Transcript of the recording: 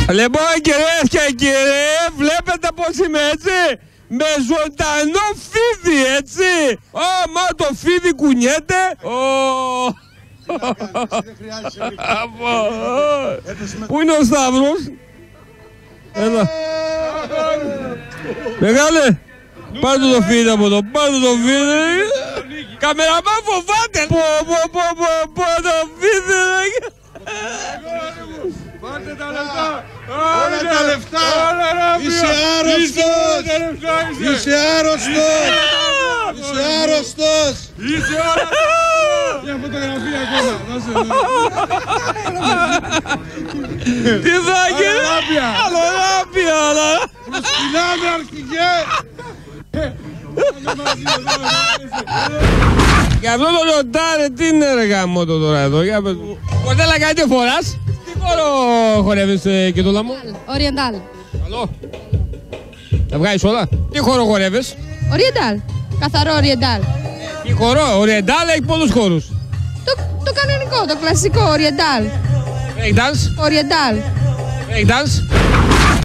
Λοιπόν κυρίες και κύριοι, βλέπετε πως είμαι έτσι, με ζωντανό φίδι έτσι. Μα το φίδι κουνιέται. Πού είναι ο Σταύρος? Έλα. Μεγάλε, πάρτε το φίδι από εδώ, πάρτε το φίδι. Καμεραμάν φοβάται. Πω το φίδι. Πάρτε τα λεφτά! Όλα τα λεφτά! Είσαι άρρωστος! Είσαι άρρωστος! Είσαι άρρωστος! Είσαι άρρωστος! Μια φωτογραφία ακόμα! Τι θα γίνει! Αλλοράπια! Προσκυνάμε αρχηγέ! Για αυτό το λιοντάρι τι είναι ρε γαμώτο τώρα εδώ, για πες μου. Κοντέλα κάτι φοράς? Τι χώρο χορεύεις Κιτούλα μου? Οριεντάλ. Καλό. Τα βγάζεις όλα? Τι χώρο χορεύεις? Οριεντάλ. Καθαρό οριεντάλ. Τι χώρο? Οριεντάλ έχει πολλούς χώρους. Το κανονικό, το κλασικό οριεντάλ. Break dance? Οριεντάλ. Break dance?